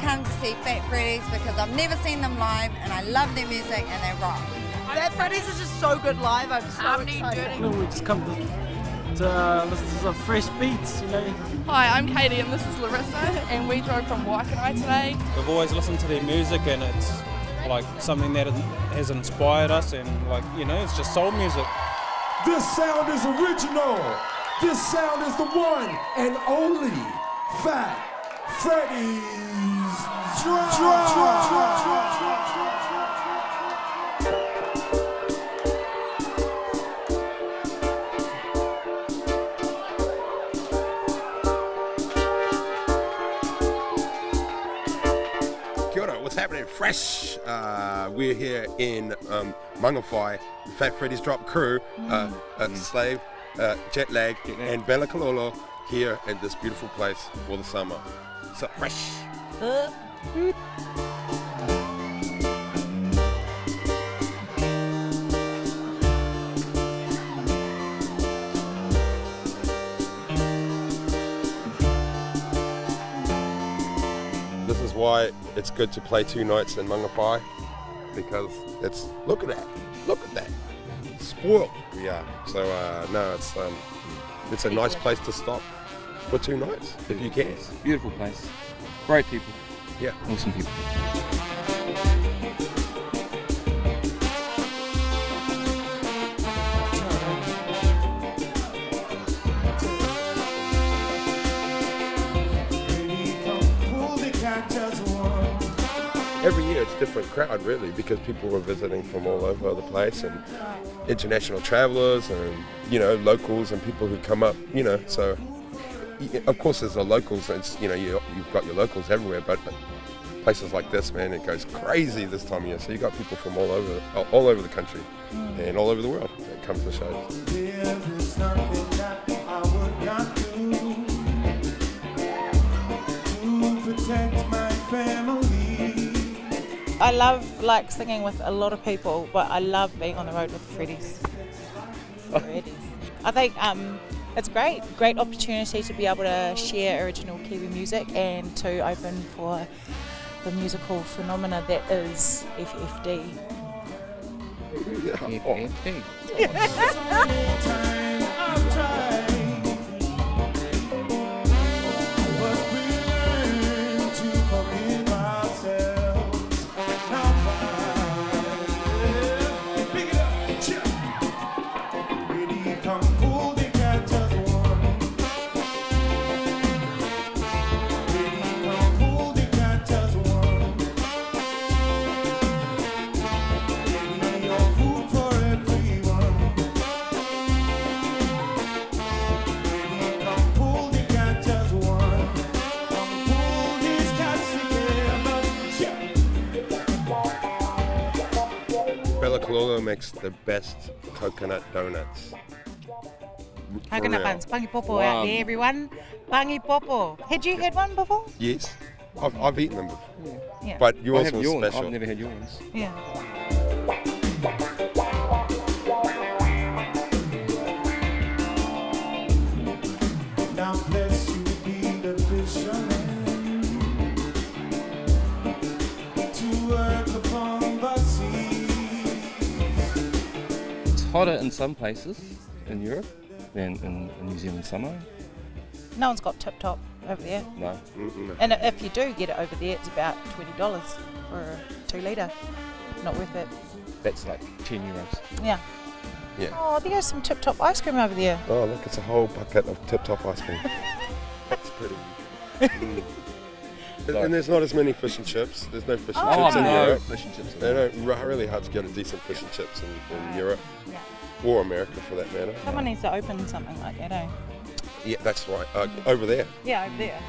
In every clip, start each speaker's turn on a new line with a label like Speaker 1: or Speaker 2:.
Speaker 1: come to see Fat Freddy's because I've never seen them live and I love their music and they rock.
Speaker 2: Fat Freddy's is just so good live. I'm so excited.
Speaker 3: We just come to listen to some fresh beats, you know.
Speaker 4: Hi, I'm Katie and this is Larissa and we drove from Waikato today.
Speaker 5: We've always listened to their music and it's like something that has inspired us and like, you know, it's just soul music.
Speaker 6: This sound is original. This sound is the one and only Fat Freddy's Drop.
Speaker 7: What's happening? Fresh. We're here in Mangawhai, Fat Freddy's Drop crew, Slave, Jetlag, and Bella Kalolo here in this beautiful place for the summer. So fresh. This is why it's good to play 2 nights in Mangawhai, because it's, look at that, spoiled we are. So no, it's a nice place to stop for 2 nights if you can.
Speaker 8: Beautiful place, great people,
Speaker 7: yeah,
Speaker 8: awesome people.
Speaker 7: Every year it's a different crowd really, because people are visiting from all over the place and international travelers and, you know, locals and people who come up, you know, so of course there's the locals, it's, you know, you've got your locals everywhere, but places like this, man, it goes crazy this time of year. So you got people from all over the country and all over the world that come to the shows.
Speaker 6: There is nothing that I would not do to protect my family.
Speaker 9: I love singing with a lot of people, but I love being on the road with Freddy's. I think it's great opportunity to be able to share original Kiwi music and to open for the musical phenomena that is FFD.
Speaker 8: FFD.
Speaker 7: Bella Kalolo makes the best coconut donuts.
Speaker 9: Coconut buns, pangi popo out there, everyone. Pangi popo. Had you had one before?
Speaker 7: Yes, I've eaten them before.
Speaker 9: Yeah.
Speaker 7: But yours was
Speaker 8: yours.
Speaker 7: special.
Speaker 8: I've never had yours.
Speaker 9: Yeah.
Speaker 6: Now bless you be the fisherman to work upon the sea.
Speaker 8: It's hotter in some places in Europe than in New Zealand summer.
Speaker 9: No one's got Tip Top over there.
Speaker 8: No.
Speaker 9: And if you do get it over there, it's about $20 for a 2 litre. Not worth it.
Speaker 8: That's like €10.
Speaker 9: Yeah.
Speaker 7: Yeah.
Speaker 9: Oh, there's some Tip Top ice cream over there.
Speaker 7: Oh, look, it's a whole bucket of Tip Top ice cream. That's pretty. And there's not as many fish and chips. There's no fish and chips in Europe.
Speaker 8: Fish and chips.
Speaker 7: They're really hard to get a decent fish and chips in Europe.
Speaker 9: Yeah.
Speaker 7: Or America for that matter.
Speaker 9: Someone needs to open something like that, eh?
Speaker 7: Yeah, that's right. Over there.
Speaker 9: Yeah, over there.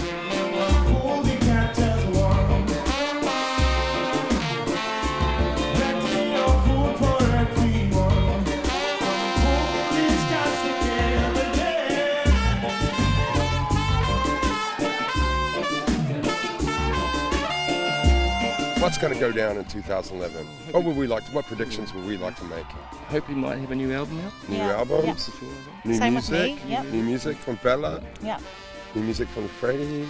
Speaker 7: What's going to go down in 2011? What predictions would we like to make?
Speaker 8: Hope you might have a new album out.
Speaker 7: New albums, new
Speaker 9: Same
Speaker 7: music,
Speaker 9: with me, yep.
Speaker 7: New music from Bella.
Speaker 9: Yeah.
Speaker 7: New music from the Freddys.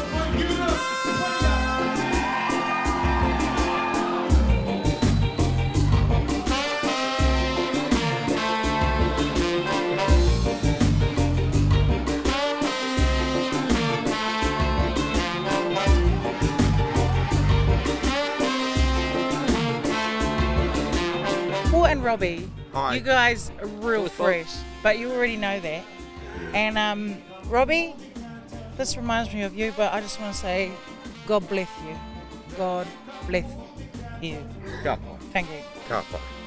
Speaker 9: Paul and Robbie,
Speaker 7: Hi.
Speaker 9: you guys are real fresh, but you already know that. And Robbie, this reminds me of you, but I just want to say, God bless you. God bless you.
Speaker 7: Ka pai.
Speaker 9: Thank you.
Speaker 7: Ka pai.